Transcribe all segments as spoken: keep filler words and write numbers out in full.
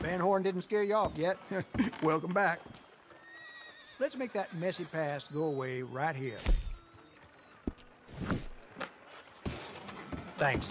Van Horn didn't scare you off yet. Welcome back. Let's make that messy past go away right here. Thanks.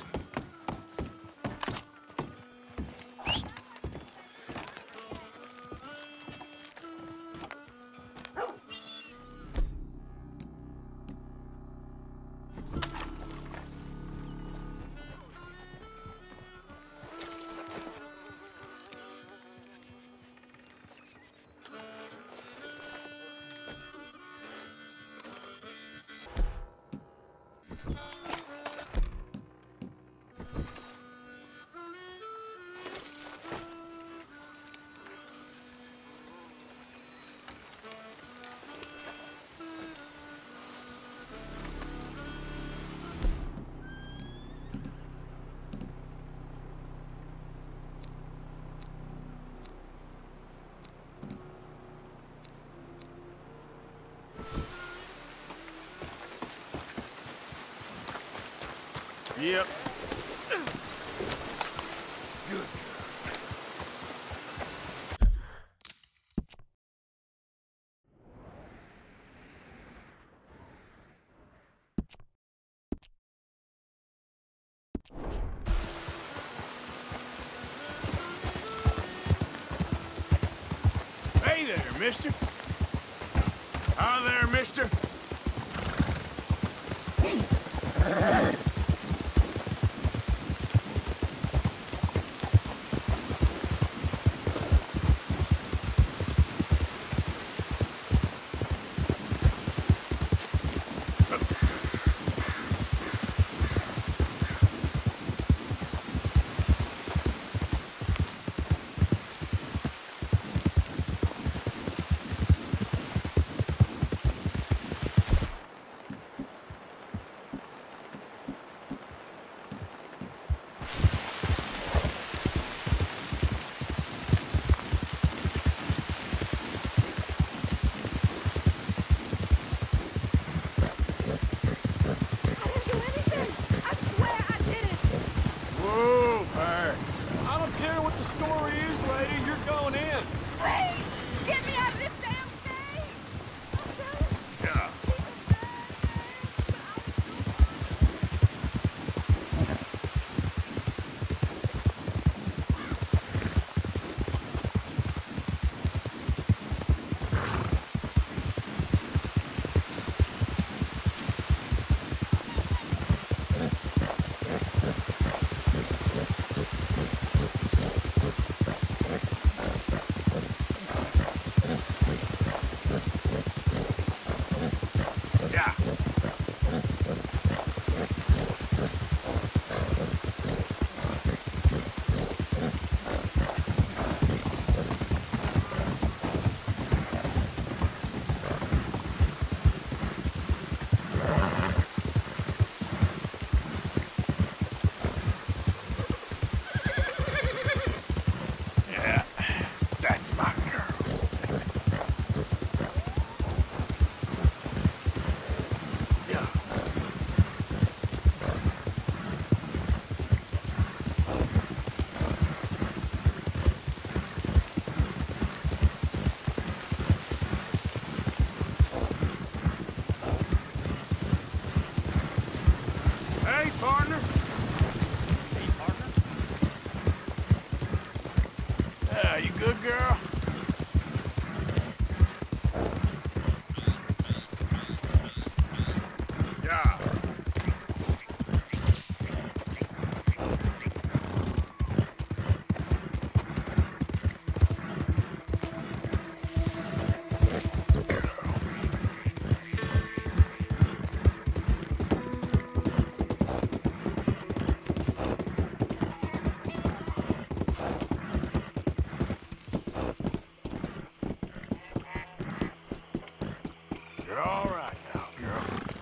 Yep. Good. Hey there, mister. Hi there, mister. Partner? Hey, partner? Yeah, you good, girl? Yeah. You're all right now, girl.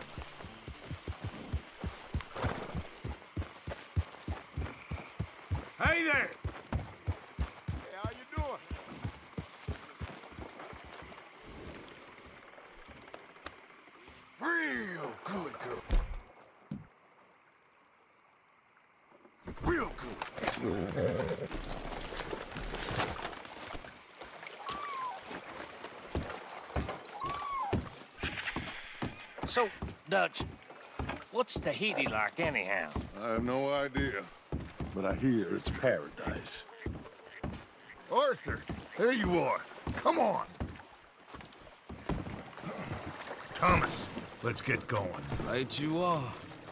Hey there! Hey, how you doing? Real good, girl. Real good. So, Dutch, what's Tahiti like anyhow? I have no idea, but I hear it's paradise. Arthur, there you are. Come on. Thomas, let's get going. Right you are.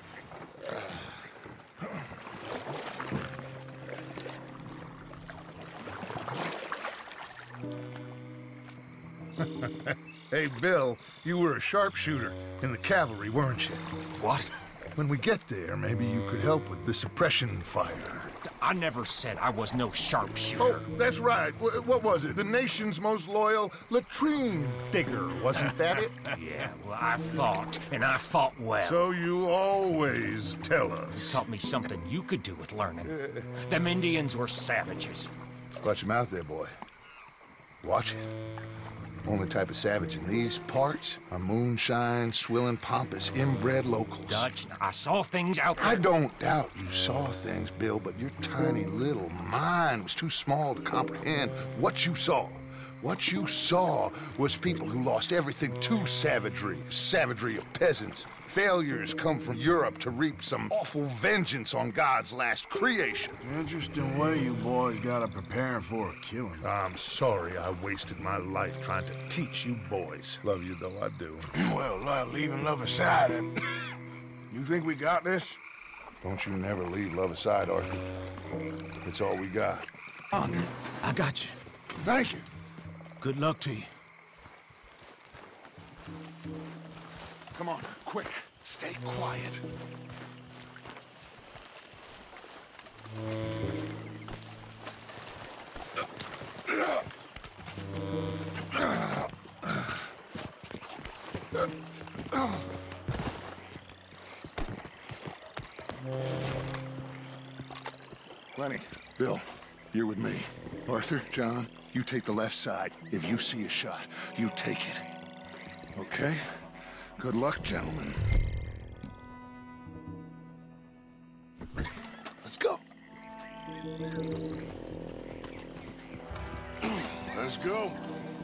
Hey, Bill, you were a sharpshooter in the cavalry, weren't you? What? When we get there, maybe you could help with the suppression fire. I never said I was no sharpshooter. Oh, that's right. W what was it? The nation's most loyal latrine digger, wasn't that it? Yeah, well, I fought, and I fought well. So you always tell us. Taught me something you could do with learning. Them Indians were savages. Watch your mouth there, boy. Watch it. Only type of savage in these parts are moonshine, swilling, pompous, inbred locals. Dutch, I saw things out there. I don't doubt you saw things, Bill, but your tiny little mind was too small to comprehend what you saw. What you saw was people who lost everything to savagery. Savagery of peasants. Failures come from Europe to reap some awful vengeance on God's last creation. Interesting way you boys got up preparing for a killing. I'm sorry I wasted my life trying to teach you boys. Love you though, I do. Well, uh, leaving love aside, uh, you think we got this? Don't you never leave love aside, Arthur. It's all we got. Honor, I got you. Thank you. Good luck to you. Come on, quick. Stay quiet. Lenny, Bill, you're with me. Arthur, John, you take the left side. If you see a shot, you take it. Okay? Good luck, gentlemen. Let's go. Let's go.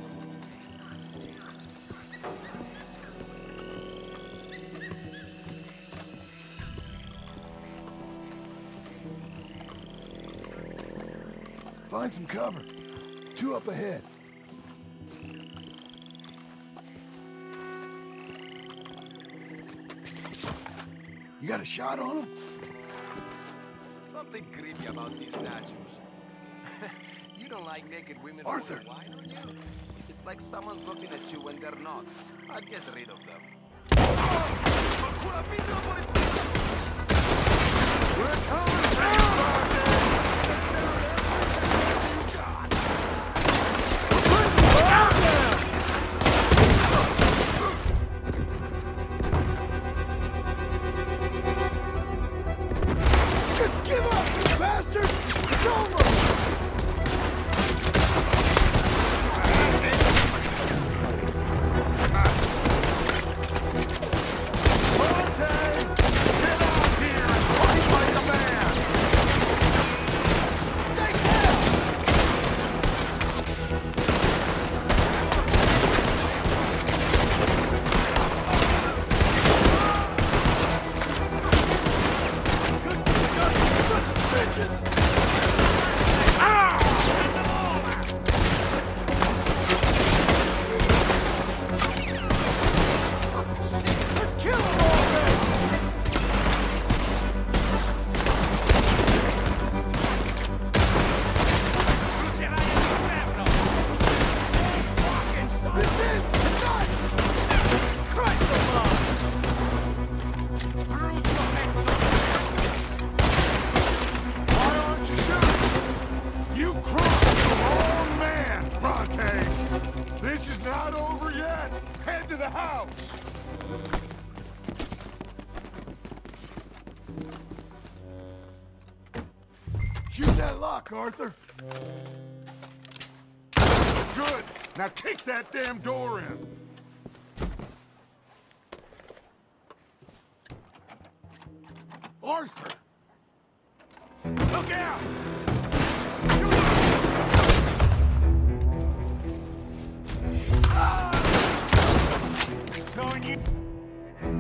Find some cover. Two up ahead. You got a shot on him? Something creepy about these statues. You don't like naked women Arthur. with wine on you? It's like someone's looking at you when they're not. I'd get rid of them. We're coming down! Just give up, you bastard! It's over! Shoot that lock, Arthur. Good. Now kick that damn door in. Arthur! Look out! So you...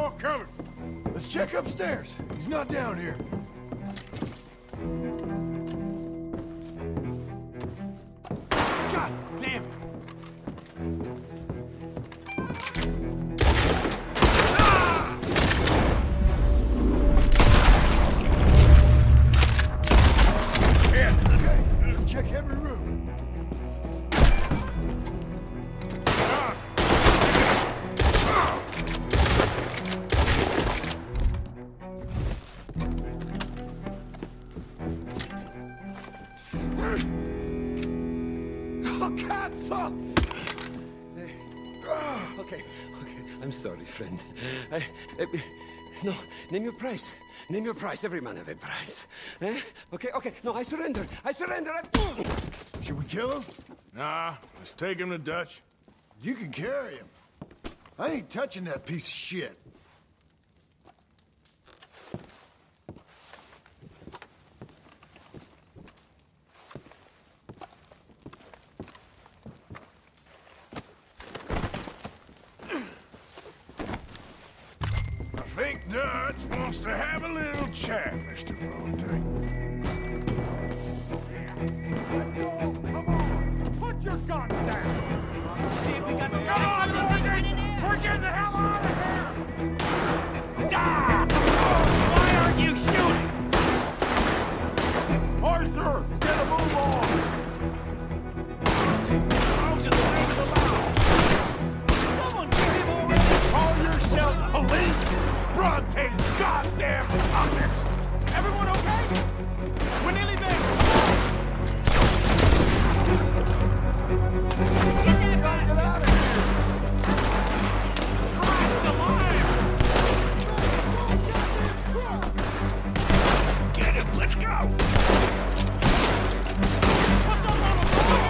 all covered. Let's check upstairs. He's not down here. God damn it! Yeah, okay. Let's check every room. Okay, okay, I'm sorry, friend. I, uh, no, name your price. Name your price. Every man have a price. Eh? Okay, okay. No, I surrender. I surrender. I... Should we kill him? Nah, let's take him to Dutch. You can carry him. I ain't touching that piece of shit. I think Dutch wants to have a little chat, Mister Bronte. Come on! Put your guns down! See if we got the son of a bitch in here! We're getting the hell out of here! Ah! Why aren't you shooting? Arthur, get a move on! I'll just say to the loud. Someone kill him already! Call yourself police! Bronte's goddamn puppets! Everyone okay? We're nearly there! Get that guy! Get out of here! Christ alive! Get him, let's go! What's up, mama?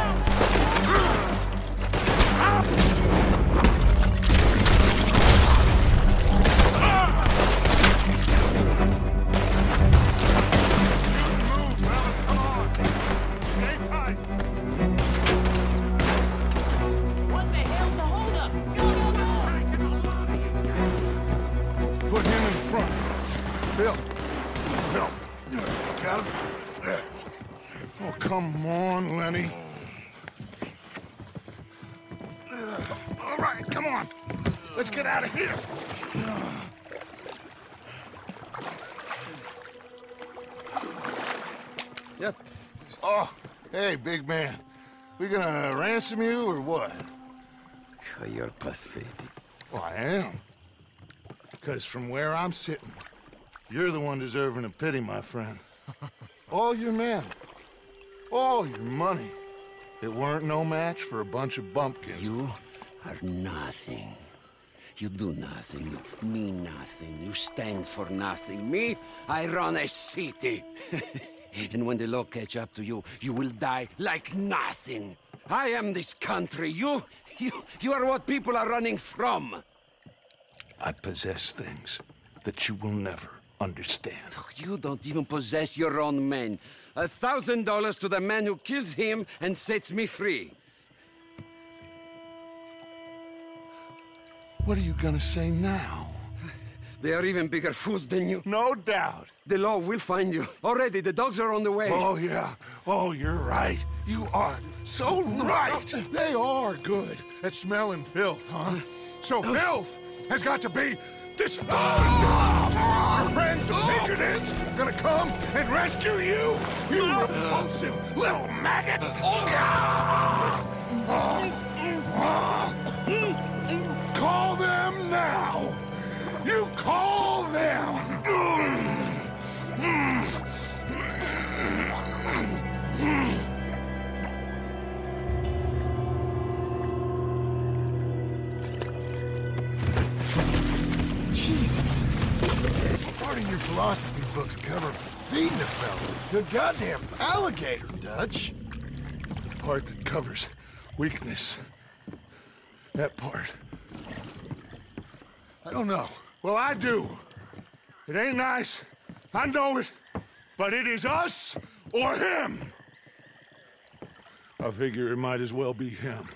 Move, fellas, come on! Stay tight! What the hell's the holdup? Go, go, go! Put him in front. Bill. Bill. Got him? Yeah. Oh, come on, Lenny. All right, come on. Let's get out of here. Yep. Oh, hey, big man. We gonna ransom you or what? You're pathetic. Well, I am. Because from where I'm sitting, you're the one deserving of pity, my friend. All your men, all your money, it weren't no match for a bunch of bumpkins. You are nothing. You do nothing. You mean nothing. You stand for nothing. Me, I run a city. And when the law catch up to you, you will die like nothing. I am this country. You, you, you are what people are running from. I possess things that you will never understand. You don't even possess your own men. A thousand dollars to the man who kills him and sets me free. What are you gonna say now? They are even bigger fools than you. No doubt. The law will find you. Already, the dogs are on the way. Oh, yeah. Oh, you're right. You are so right. They are good at smelling filth, huh? So filth has got to be disposed of! Our friends the Pinkertons are gonna come and rescue you, you repulsive little maggot! Call them now! You call them! Jesus. Part of your philosophy books cover feeding a fella to a goddamn alligator, Dutch. The part that covers weakness. That part. I don't know. Well, I do. It ain't nice. I know it. But it is us or him. I figure it might as well be him.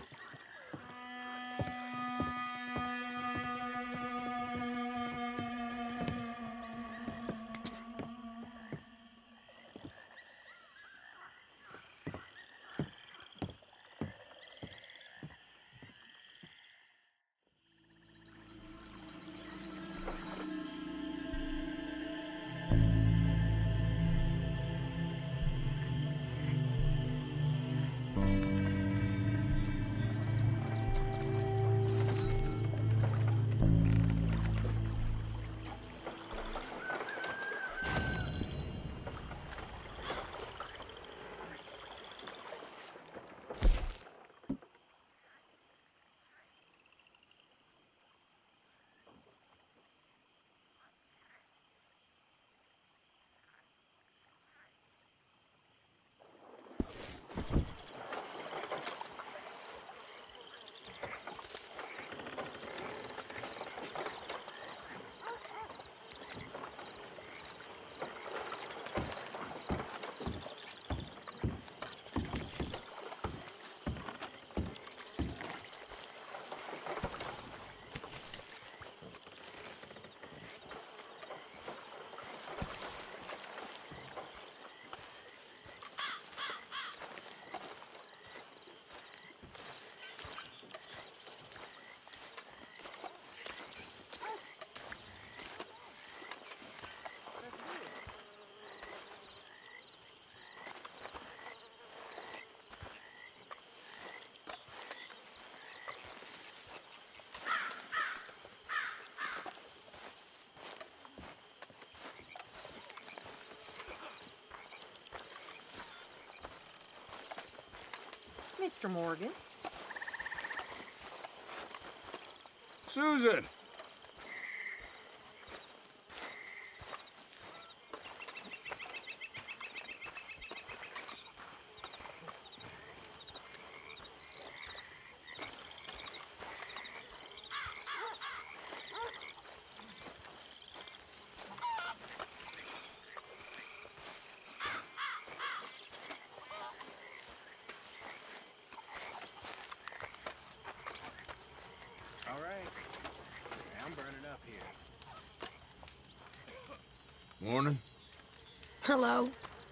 Mister Morgan. Susan! All right. I'm burning up here. Morning. Hello.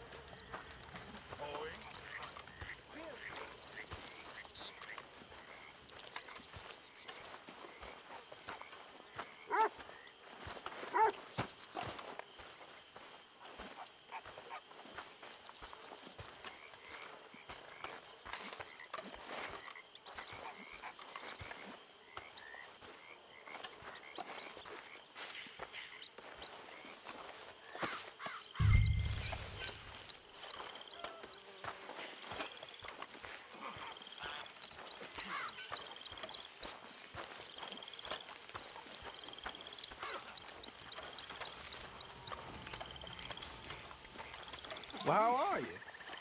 Well, how are you?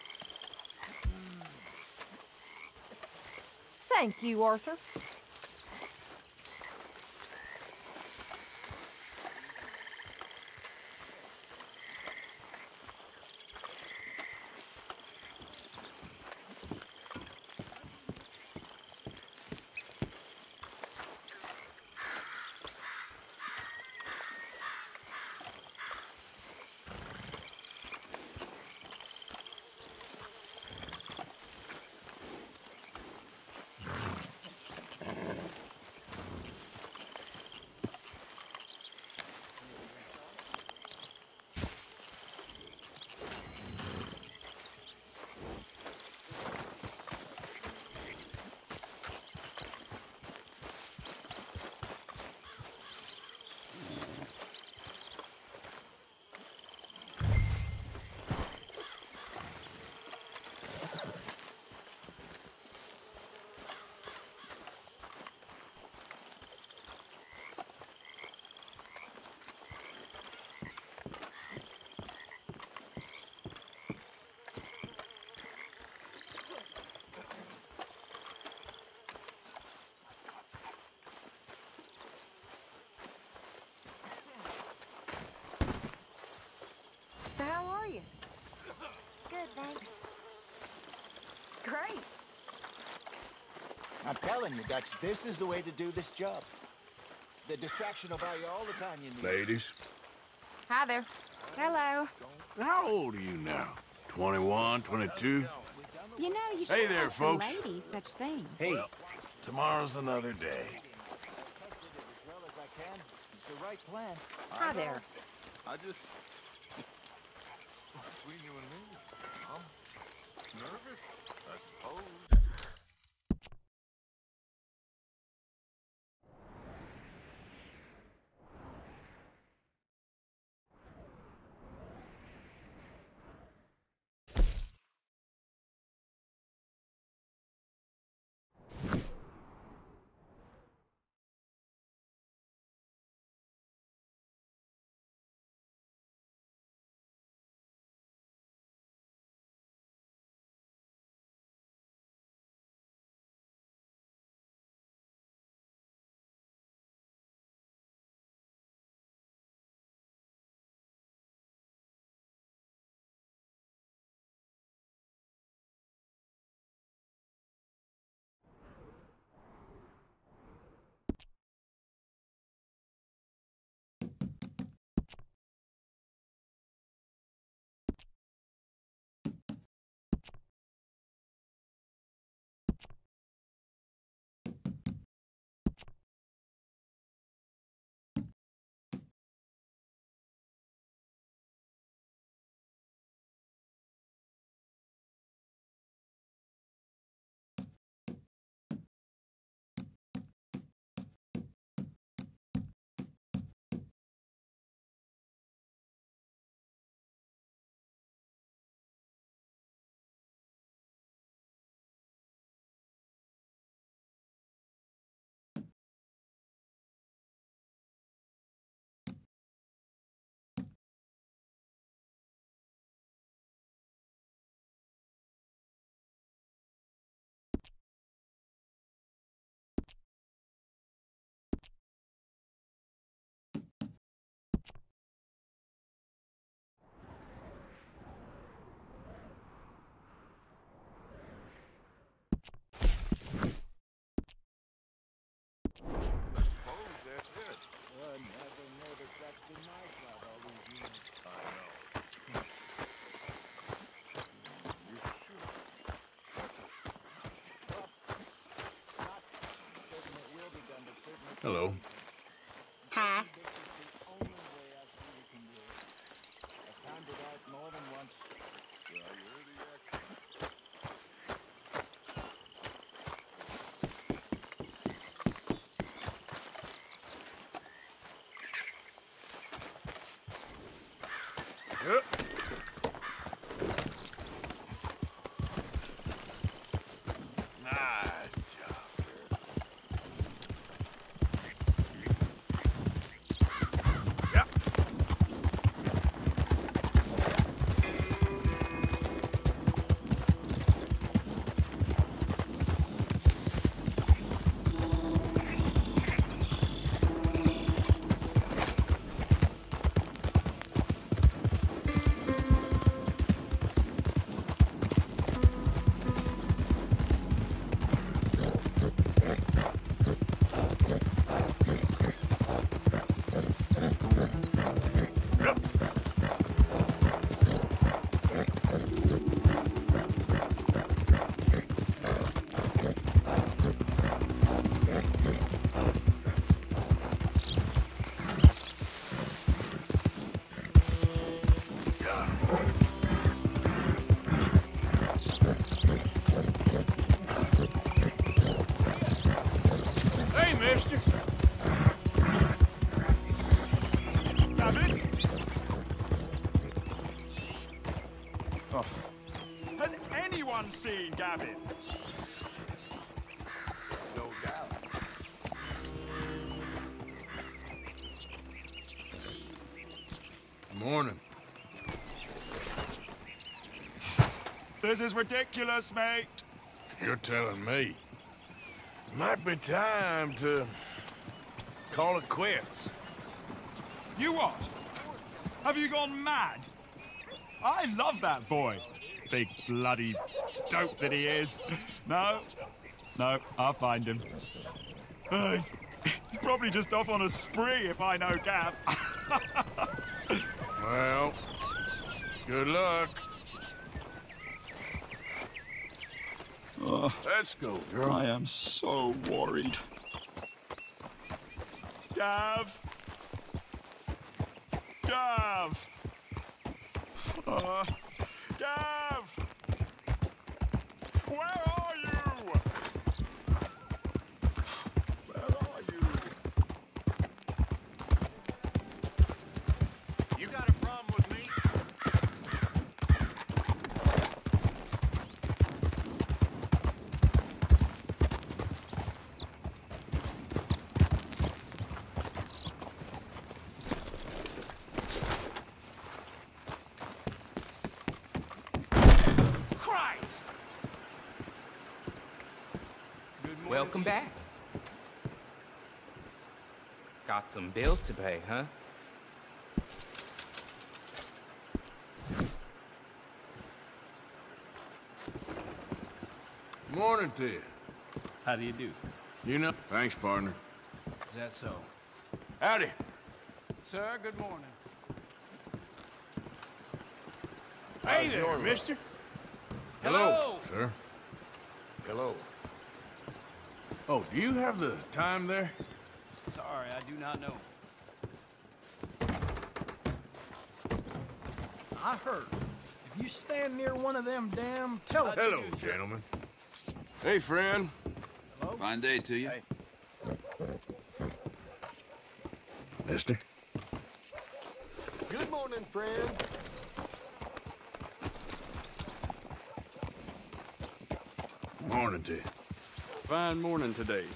Thank you, Arthur. So how are you? Good, thanks. Great. I'm telling you, Dutch, this is the way to do this job. The distraction will buy you all the time you need. Ladies. Hi there. Hello. How old are you now? twenty-one, twenty-two? You know, you should Hey there, ask the folks. ladies such things. Hey, tomorrow's another day. As well as I can. It's the right plan. Hi there. I just... Between you and me, I'm nervous, I suppose. Hello. Hi. Yep. Nice job. Yep. Hey, mister. Gavin? Oh. Has anyone seen Gavin? No doubt. Morning. This is ridiculous, mate. You're telling me. Might be time to call it quits. You what? Have you gone mad? I love that boy. Big bloody dope that he is. No, no, I'll find him. Uh, he's, he's probably just off on a spree if I know Gav. Well, good luck. Oh, Let's go, girl. I am so worried. Gav! Gav! Uh, Gav! Where are you? Where are you? You got a problem with me? Christ! Welcome back. Got some bills to pay, huh? Morning to you. How do you do? You know? Thanks, partner. Is that so? Howdy. Sir, good morning. Hey there, mister. Hello. sir. Hello. Oh, do you have the time there? Sorry, I do not know. I heard. If you stand near one of them damn tele... Hello, gentlemen. Hey, friend. Hello? Fine day to you. Hey. Mister. Good morning, friend. Morning to you. Fine morning today.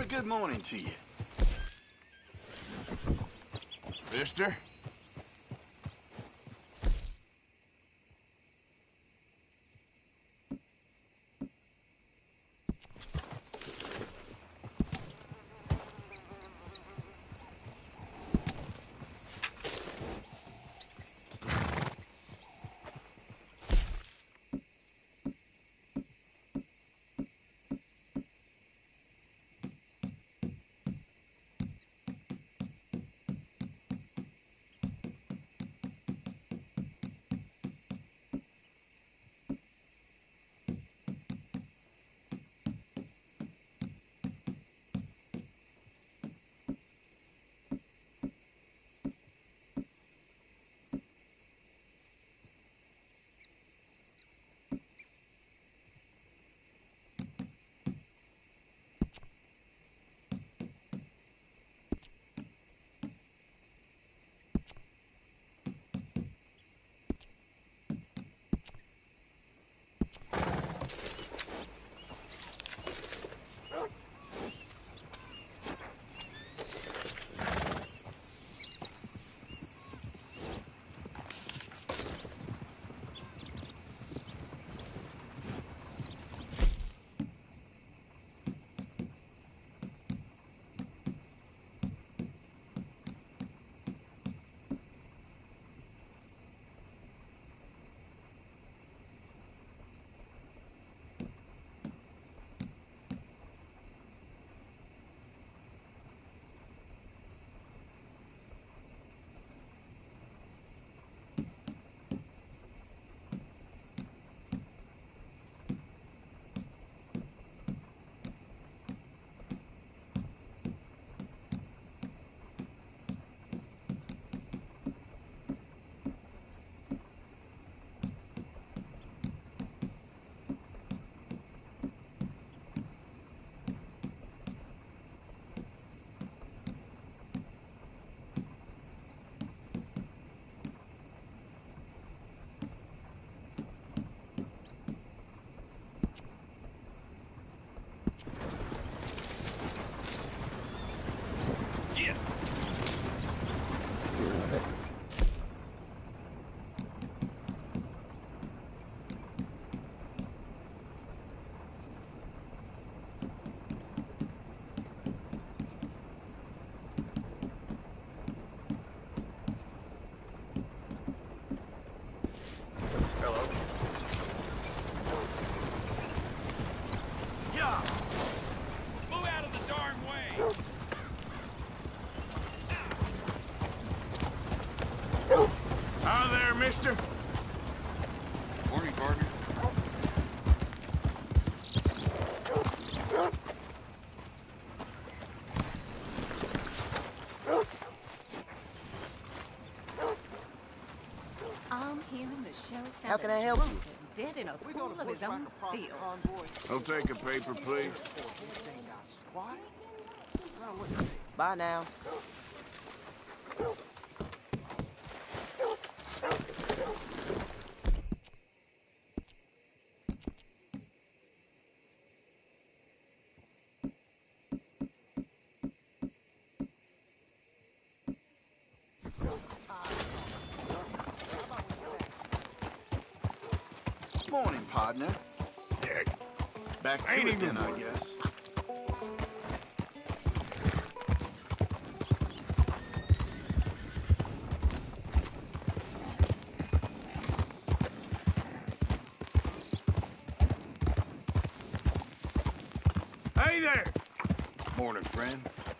a good morning to you. Mister? Mister? Morning, partner. I'm hearing the sheriff found How can a I help you? drunken dead in a pool of his own field. I'll take a paper, please. Bye now. Morning, partner. Yeah. Back to Ain't it even then, I worth it. guess. Hey there! Morning, friend.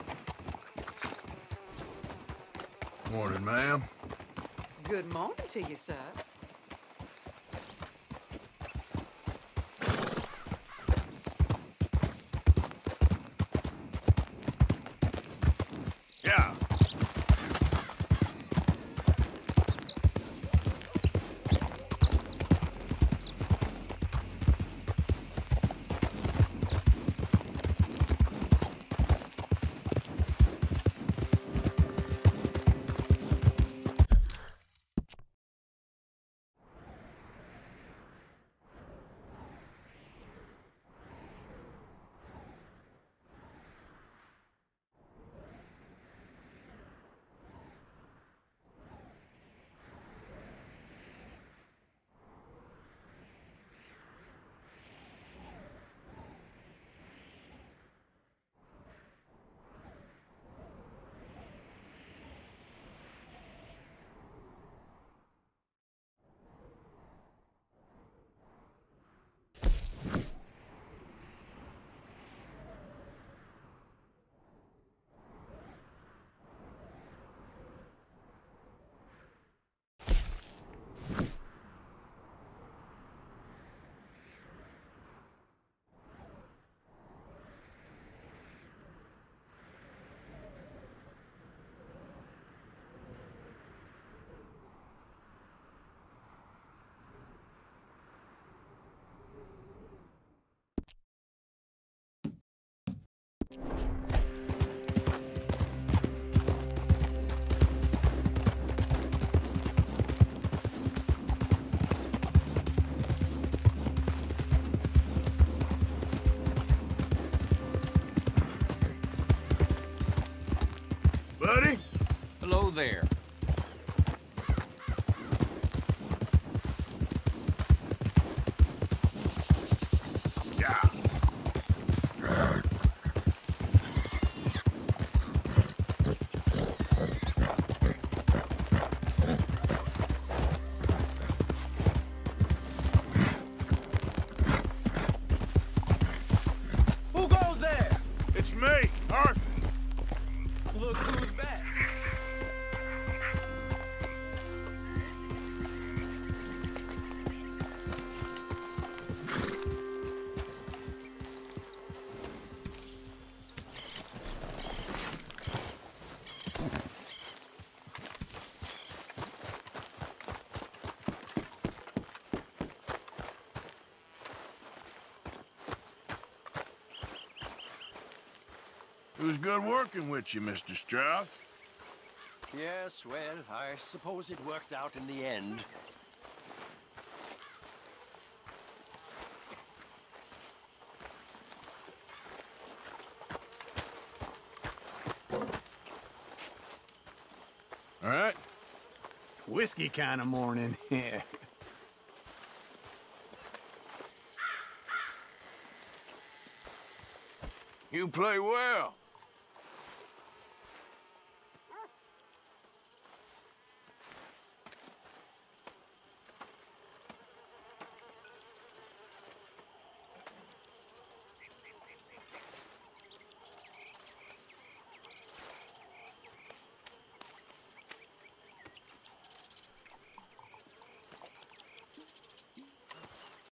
Morning, ma'am. Good morning to you, sir. Yeah. Buddy? Hello there. Yeah. Who goes there? It's me, Arthur. Look who's back. It was good working with you, Mister Strauss. Yes, well, I suppose it worked out in the end. All right. Whiskey kind of morning. Yeah. You play well.